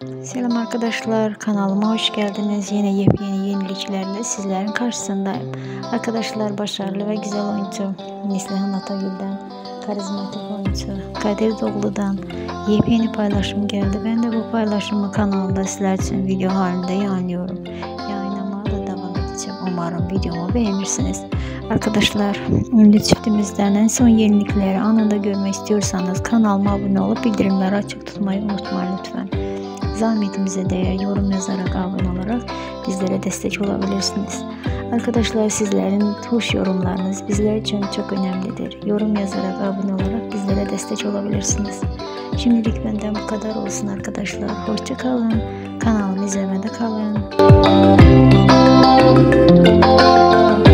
Selam arkadaşlar, kanalıma hoş geldiniz. Yine yepyeni yeniliklerle sizlerin karşısındayım. Arkadaşlar, başarılı ve güzel oyuncu Neslihan Atagül'den, karizmatik oyuncu Kadir Doğulu'dan yepyeni paylaşım geldi. Ben de bu paylaşımı kanalımda sizler için video halinde yayınlıyorum. Yayınlamaya da devam edeceğim. Umarım videomu beğenirsiniz. Arkadaşlar, ünlü çiftimizden en son yenilikleri anında görmek istiyorsanız kanalıma abone olup bildirimleri açık tutmayı unutmayın lütfen. Zahmetimize değer yorum yazarak, abone olarak bizlere destek olabilirsiniz. Arkadaşlar, sizlerin hoş yorumlarınız bizler için çok önemlidir. Yorum yazarak, abone olarak bizlere destek olabilirsiniz. Şimdilik benden bu kadar olsun arkadaşlar. Hoşça kalın. Kanalımı izlemede kalın.